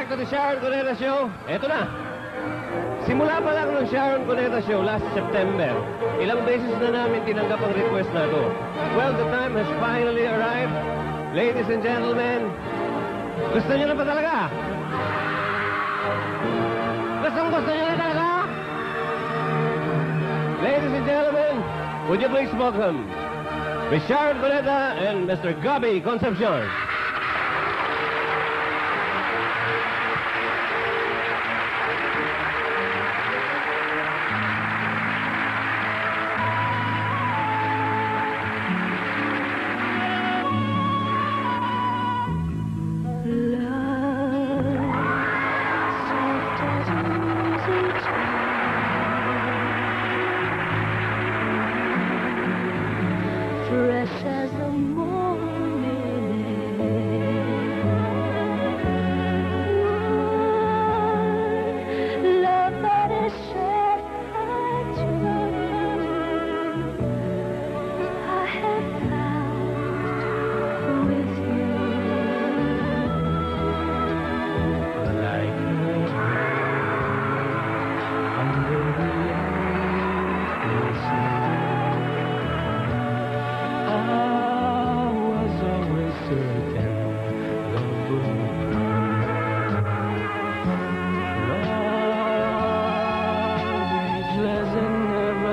to the Sharon Cuneta Show. Eto na. Simula pa lang ng Sharon Cuneta Show last September, ilang beses na namin tinanggap ang request na to. Well, the time has finally arrived. Ladies and gentlemen, gusto nyo na ba talaga? Gusto nyo na talaga? Ladies and gentlemen, would you please welcome Miss Sharon Cuneta and Mr. Gabby Concepcion. Fresh as the morning, love that is shared by two. I have found with you, like under the endless night. I was always certain love would come. Love, ageless and never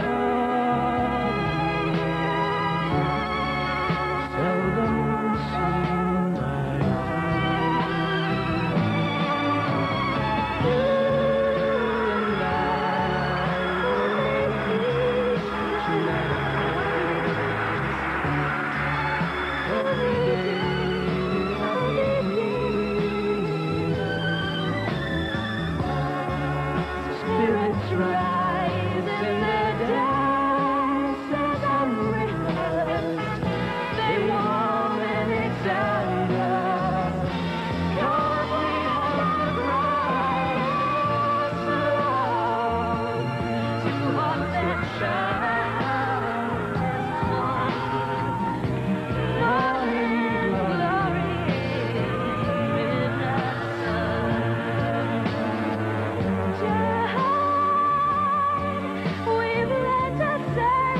seldom seen by you and I tonight. Spirits rise in their dances unrehearsed. They warm and excite us. Cause we have the price alone to hearts that shine. Morning glory, midnight sun. We've learned to sail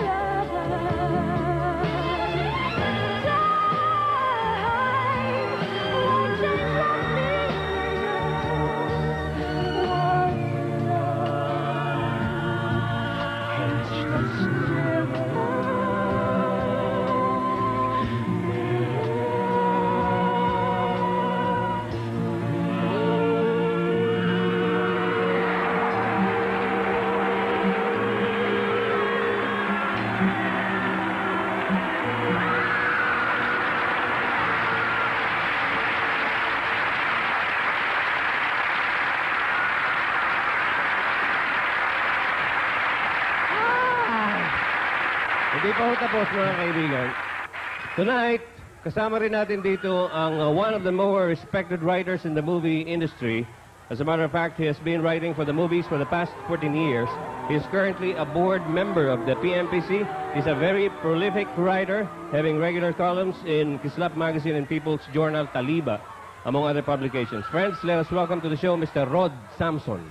Hindi pa ho tapos, mga kaibigan. Tonight, kasama rin natin dito ang one of the more respected writers in the movie industry. As a matter of fact, he has been writing for the movies for the past 14 years. He is currently a board member of the PMPC. He's a very prolific writer, having regular columns in Kislap Magazine and People's Journal Taliba, among other publications. Friends, let us welcome to the show Mr. Rod Samson.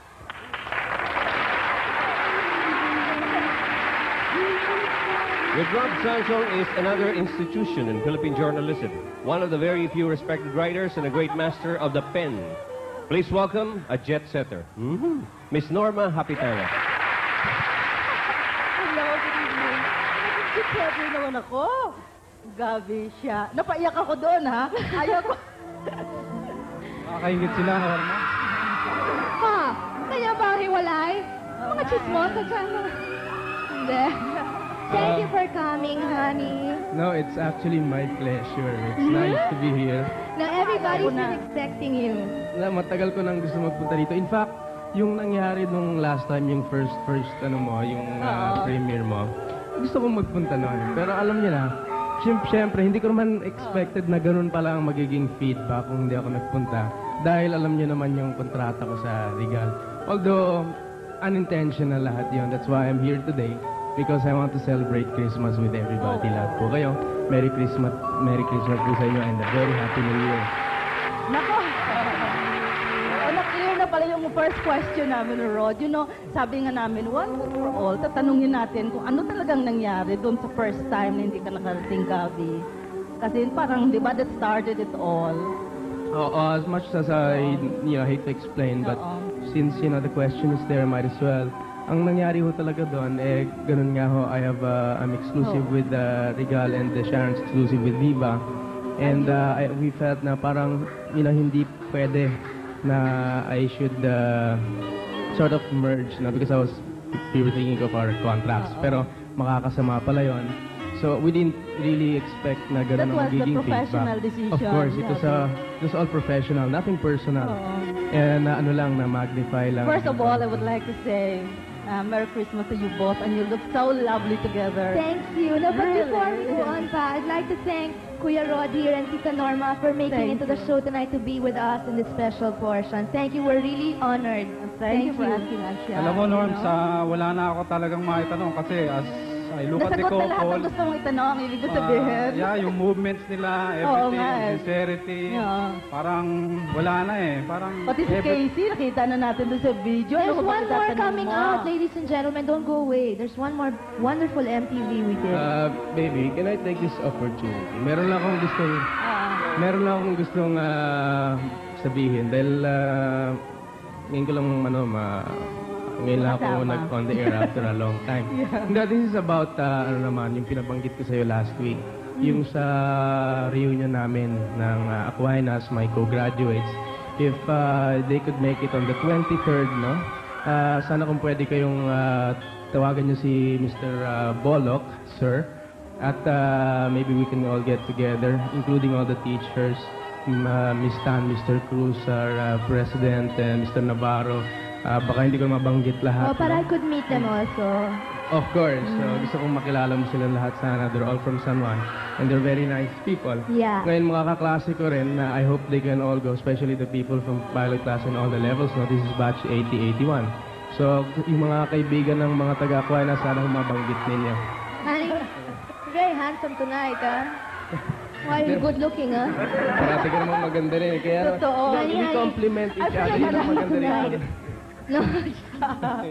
With Rod Samson is another institution in Philippine journalism, one of the very few respected writers and a great master of the pen. Please welcome a jet setter, Miss Norma Hapitana. Hello, good evening. Si Pedro naman ako. Gabi siya. Napaiyak ako doon, ha? Ayaw ko. Makakaingit sila, Norma. Ha? Kaya ba hiwalay? Mga chismosa dyan. Hindi. Thank you for coming, honey. No, it's actually my pleasure. It's nice to be here. Now, everybody's been expecting you. Na matagal ko nang gusto magpunta dito. In fact, yung nangyari nung last time, yung first ano mo, yung premiere mo, gusto kong magpunta noon. Pero alam niyo na, siyempre, hindi ko naman expected na ganun pala ang magiging feedback kung hindi ako nagpunta. Dahil alam niyo naman yung kontrata ko sa Regal. Although, unintentional lahat yun. That's why I'm here today. Because I want to celebrate Christmas with everybody. Lahat po kayo. Merry Christmas po sa inyo and a very Happy New Year. Nako. first question namin, Rod, sabi nga namin, once and for all, tatanungin natin kung ano talagang nangyari doon sa first time na hindi ka nakarating, Gabi. Kasi parang, di ba, that started it all. As much as I hate to explain, but Oo. since the question is there, might as well. Ang nangyari ho talaga doon, ganun nga ho, I'm exclusive with Regal and Sharon's exclusive with Viva. And we felt na parang, hindi pwede na I should sort of merge, because we were thinking of our contracts. Pero makakasama pala yon. So we didn't really expect na That ganun ang was the magiging professional feedback. decision. Of course, it was all professional, nothing personal. Oo. And ano lang, na magnify lang. First of all, I would like to say, Merry Christmas to you both, and you look so lovely together. Thank you. No, but Really? before we go on pa, I'd like to thank Kuya Rod here and Tita Norma for making Thank it to the show tonight to be with us in this special portion. Thank you. We're really honored. Thank you for asking us, Shia. Alam mo, Norm, wala na ako talagang maitanong kasi as I look at the Nasagot na lahat couple, ang gusto mong itanong, ibig ko sabihin. yung movements nila, Oo everything, nga eh. sincerity, Yeah. parang wala na eh. Parang Pati si Casey, nakita na natin doon sa video. There's Ano ba one more itatanong coming mo? out, ladies and gentlemen. Don't go away. There's one more wonderful MTV we did. Baby, can I take this opportunity? Meron lang akong gustong sabihin dahil ngayon ko lang ngayon lang ako Kasama. nag-on the air after a long time. No, this is about yung pinabanggit ko sa'yo last week. Yung sa reunion namin ng Aquinas, my co-graduates. If they could make it on the 23rd, no? Sana kung pwede kayong tawagan niyo si Mr. Bollock, sir. At maybe we can all get together, including all the teachers, Miss Tan, Mr. Cruz, our President, Mr. Navarro. Baka hindi ko mabanggit lahat. Oh, but no? I could meet them also. Of course. So, gusto kong makilala mo sila lahat sana. They're all from San Juan. And they're very nice people. Yeah. Ngayon, mga kaklase ko rin na I hope they can all go, especially the people from pilot class and all the levels. No? This is batch 8081. So, yung mga kaibigan ng mga taga-Aquinas, sana mabanggit ninyo. Honey, very handsome tonight, huh? Why, you good looking, huh? Parati ka naman maganda rin. Kaya, Totoo. we compliment each other. Yun ang maganda rin. No.